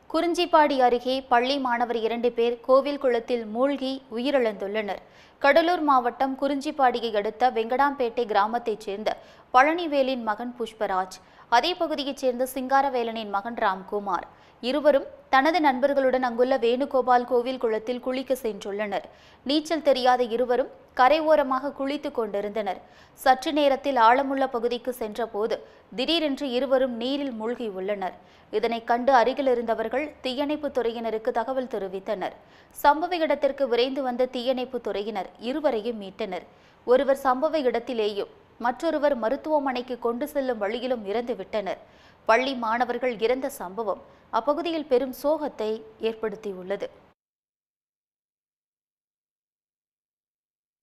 குறிஞ்சிப்பாடி அருகே பள்ளி மாணவர் 2 பேர் கோவில் குளத்தில் மூழ்கி உயிரிழந்துள்ளனர். கடலூர் மாவட்டம் குறிஞ்சிப்பாடியை அடுத்த வெங்கடாம்பேட்டை கிராமத்தைச் சேர்ந்த பழனிவேலின் மகன் புஷ்பராஜ், அதே பகுதியைச் சேர்ந்த சிங்காரவேலனின் மகன் ராம்குமார் இருவரும் தனது நண்பர்களுடன் அங்குள்ள வேணுகோபால் கோவில் குளத்தில் குளிக்க சென்றுள்ளனர். நீச்சல் தெரியாத இருவரும் கரை ஓரமாக குளித்துக் கொண்டிருந்தனர். சற்று நேரத்தில் ஆழமுள்ள பகுதிக்கு சென்றபோது திடீரென்று இருவரும் நீரில் மூழ்கியுள்ளனர். இதனை கண்டு அருகில் இருந்தவர்கள் தீயணைப்பு துறையினருக்கு தகவல் தெரிவித்தனர். சம்பவ இடத்திற்கு விரைந்து வந்த தீயணைப்பு துறையினர் இருவரையும் மீட்டனர். ஒருவர் சம்பவ இடத்திலேயும் மற்றொருவர் மருத்துவமனைக்கு கொண்டு செல்லும் வழியிலும் இறந்துவிட்டனர். பள்ளி மாணவர்கள் இறந்த சம்பவம் அப்பகுதியில் பெரும் சோகத்தை ஏற்படுத்தியுள்ளது.